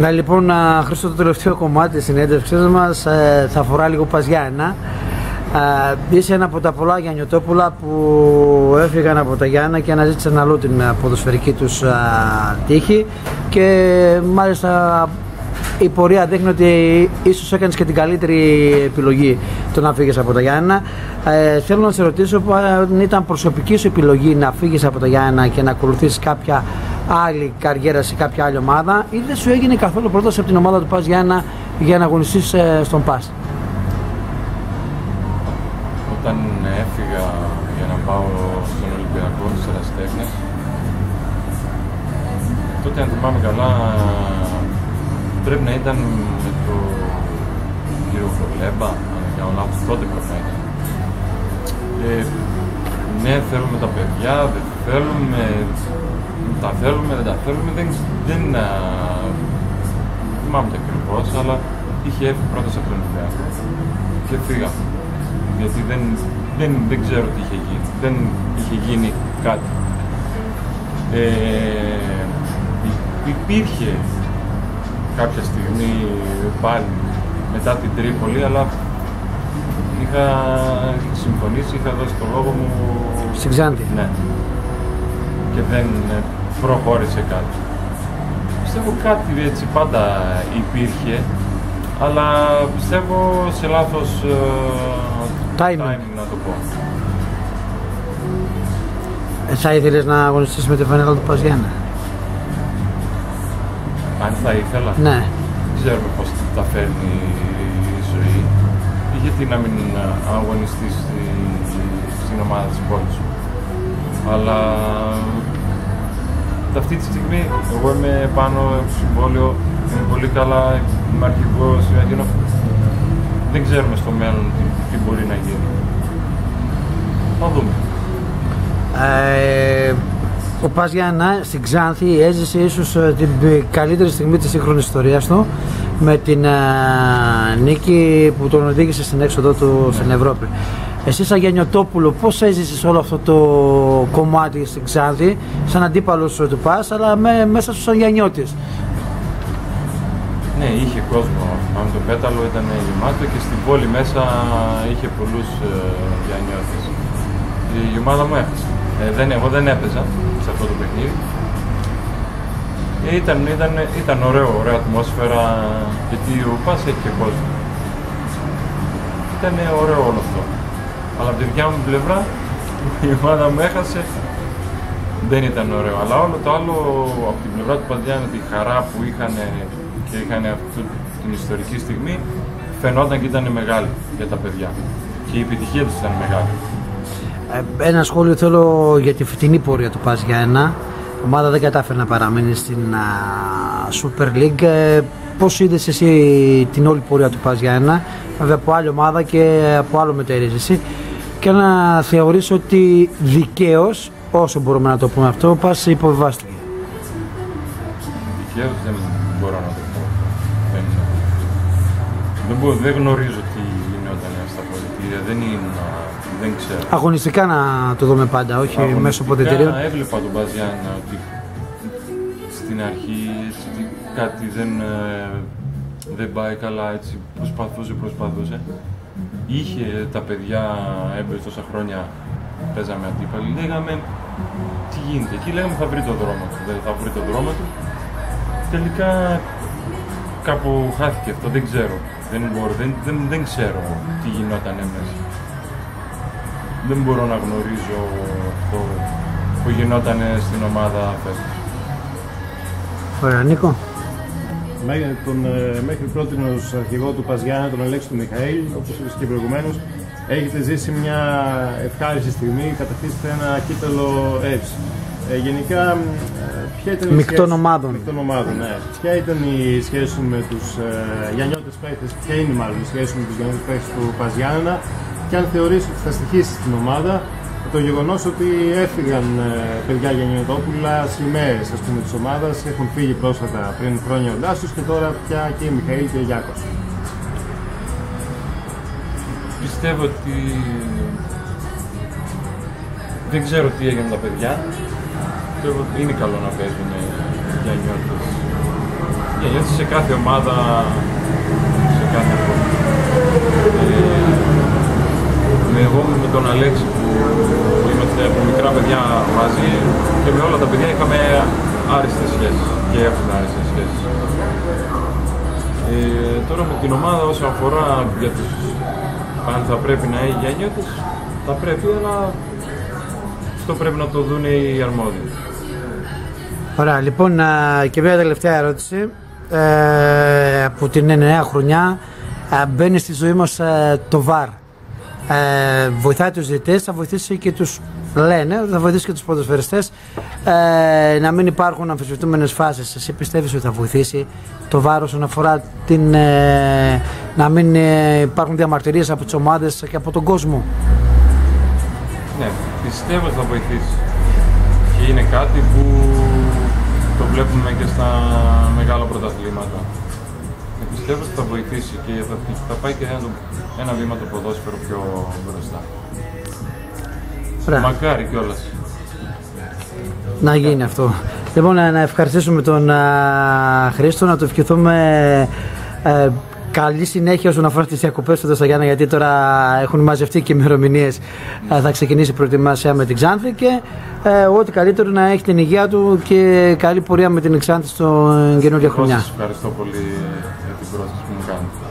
Ναι, λοιπόν, Χρήστο, το τελευταίο κομμάτι της συνέντευξης μας θα αφορά λίγο Πας Γιάννενα. Είσαι ένα από τα πολλά Γιαννιωτόπουλα που έφυγαν από τα Γιάννενα και αναζήτησαν αλλού την ποδοσφαιρική τους τύχη, και μάλιστα η πορεία δείχνει ότι ίσως έκανες και την καλύτερη επιλογή το να φύγεις από τα Γιάννενα. Θέλω να σε ρωτήσω αν ήταν προσωπική σου επιλογή να φύγεις από τα Γιάννενα και να ακολουθήσεις κάποια άλλη καριέρα σε κάποια άλλη ομάδα, ή δεν σου έγινε καθόλου πρόταση από την ομάδα του Πας Γιάννενα για να αγωνιστείς στον Πας? Όταν έφυγα για να πάω στον Ολυμπιακό στις Ερασιτέχνες, τότε αν θυμάμαι καλά πρέπει να ήταν με το κύριο Φρολέμπα, αν δεν κάνω λάθος, τότε πρέπει να ήταν. Ναι, θέλουμε τα παιδιά, δεν θέλουμε, τα θέλουμε, δεν τα θέλουμε, δεν θυμάμαι το ακριβώς, αλλά είχε έρθει πρόταση από τον Ολυμπιακό και φύγαμε. Γιατί δεν ξέρω τι είχε γίνει, δεν είχε γίνει κάτι. Υπήρχε κάποια στιγμή πάλι μετά την Τρίπολη, αλλά είχα συμφωνήσει, είχα δώσει το λόγο μου στην Ξάνθη. Ναι. Και δεν προχώρησε κάτι. Πιστεύω κάτι έτσι πάντα υπήρχε, αλλά πιστεύω σε λάθος timing, να το πω. Θα ήθελες να αγωνιστείς με τη φανέλα του Πας Γιάννενα? Αν θα ήθελα. Ναι. Δεν ξέρουμε πώς τα φέρνει η ζωή. Γιατί να μην αγωνιστείς στην ομάδα της πόλης σου. Αλλά αυτή τη στιγμή εγώ είμαι πάνω στο συμβόλαιο, είμαι πολύ καλά, είμαι αρχηγός, δεν ξέρουμε στο μέλλον τι μπορεί να γίνει. Θα δούμε. Ο Πας Γιάννενα στην Ξάνθη έζησε ίσως την καλύτερη στιγμή της σύγχρονης ιστορίας του, με την νίκη που τον οδήγησε στην έξοδο του στην Ευρώπη. Εσύ σαν Γιαννιωτόπουλο, πώς έζησες όλο αυτό το κομμάτι στην Ξάνθη, σαν αντίπαλος του Πας, αλλά μέσα σου σαν Γιαννιώτης? Ναι, είχε κόσμο. Το πέταλο ήταν γεμάτο και στην πόλη μέσα είχε πολλούς Γιαννιώτες. Η ομάδα μου έχασε. Εγώ δεν έπαιζα σε αυτό το παιχνίδι. Ήταν ωραία ατμόσφαιρα, γιατί ο Πας έχει και κόσμο. Ήταν ωραίο όλο αυτό. Αλλά από τη δικιά μου πλευρά, η ομάδα μου έχασε, δεν ήταν ωραίο. Αλλά όλο το άλλο, από την πλευρά του Πας Γιάννενα, τη χαρά που είχαν και είχαν αυτή την ιστορική στιγμή, φαινόταν και ήταν μεγάλη για τα παιδιά. Και η επιτυχία τους ήταν μεγάλη. Ένα σχόλιο θέλω για τη φετινή πορεία του Πας Γιάννενα. Η ομάδα δεν κατάφερε να παραμείνει στην Super League. Πώς είδες εσύ την όλη πορεία του Πας Γιάννενα, βέβαια από άλλη ομάδα και από άλλο μετερίζηση, και να θεωρήσω ότι δικαίως, όσο μπορούμε να το πούμε αυτό, ο Πας υποβιβάστηκε? Δικαίως δεν μπορώ να το πω. Δεν γνωρίζω τι γινόταν στα πολιτήρια, δεν ξέρω. Αγωνιστικά να το δούμε πάντα, όχι μέσω ποδητηρίων. Έβλεπα τον Πας Γιάννενα ότι στην αρχή κάτι δεν πάει καλά, έτσι προσπαθούσε. Είχε τα παιδιά, έμπαιζε τόσα χρόνια, παίζαμε αντίπαλοι, λέγαμε τι γίνεται. Εκεί λέγαμε θα βρει τον δρόμο του, θα βρει τον δρόμο του. Τελικά κάπου χάθηκε αυτό, δεν ξέρω. Δεν ξέρω τι γινόταν μέσα. Δεν μπορώ να γνωρίζω αυτό που γινόταν στην ομάδα φέτος. Ωραία, Νίκο. Μέχρι πρότινος αρχηγό του Πας Γιάννενα, τον Αλέξη του Μιχαήλ, όπως είπες και προηγουμένως, έχετε ζήσει μια ευχάριστη στιγμή, κατακτήσετε ένα κύπελλο έτσι. Γενικά, ποια ήταν Μεικτών ομάδων. Ναι. Ποια ήταν η σχέση σου με τους Γιαννιώτες παίκτες, ποια είναι μάλλον η σχέση σου με τους Γιαννιώτες παίκτες του Πας Γιάννενα, και αν θεωρείς ότι θα στοιχήσει στην ομάδα το γεγονός ότι έφυγαν παιδιά Γιαννιωτόπουλα, σημαίες της ομάδας, έχουν φύγει πρόσφατα πριν χρόνια ο Ντάσος και τώρα πια και η Μιχαήλ και ο Γιάκος. Πιστεύω ότι δεν ξέρω τι έγινε τα παιδιά. Πιστεύω ότι είναι καλό να παίζουν Γιαννιώτες γεννιέται σε κάθε ομάδα, σε κάθε αγώνα. Εγώ με τον Αλέξη που είμαστε από μικρά παιδιά μαζί και με όλα τα παιδιά είχαμε άριστες σχέσεις και έχουμε άριστες σχέσεις. Τώρα με την ομάδα όσον αφορά για τους αν θα πρέπει να έχει γεννιώτες, θα πρέπει, αλλά αυτό πρέπει να το δουν οι αρμόδιοι. Ωραία, λοιπόν, και μια τελευταία ερώτηση. Από την νέα χρονιά μπαίνει στη ζωή μας το VAR. Βοηθάει τους διαιτητές, θα βοηθήσει και τους, λένε, θα βοηθήσει και τους ποδοσφαιριστές να μην υπάρχουν αμφισβητούμενες φάσεις. Εσύ πιστεύεις ότι θα βοηθήσει το VAR όσον αφορά να μην υπάρχουν διαμαρτυρίες από τις ομάδες και από τον κόσμο? Ναι, πιστεύω ότι θα βοηθήσει. Και είναι κάτι που το βλέπουμε και στα μεγάλα πρωταθλήματα. Πιστεύω ότι θα βοηθήσει και θα πάει και ένα βήμα το ποδόσφαιρο πιο μπροστά. Μακάρι κιόλας. Να γίνει αυτό. Λοιπόν, να ευχαριστήσουμε τον Χρήστο, να του ευχηθούμε καλή συνέχεια όσον αφορά τις διακοπές του στα Γιάννα, γιατί τώρα έχουν μαζευτεί και ημερομηνίες. Θα ξεκινήσει η προετοιμασία με την Ξάνθη και ό,τι καλύτερο να έχει την υγεία του και καλή πορεία με την Ξάνθη στο καινούργια χρονιά. Σας ευχαριστώ πολύ για την πρόσκληση που μου κάνετε.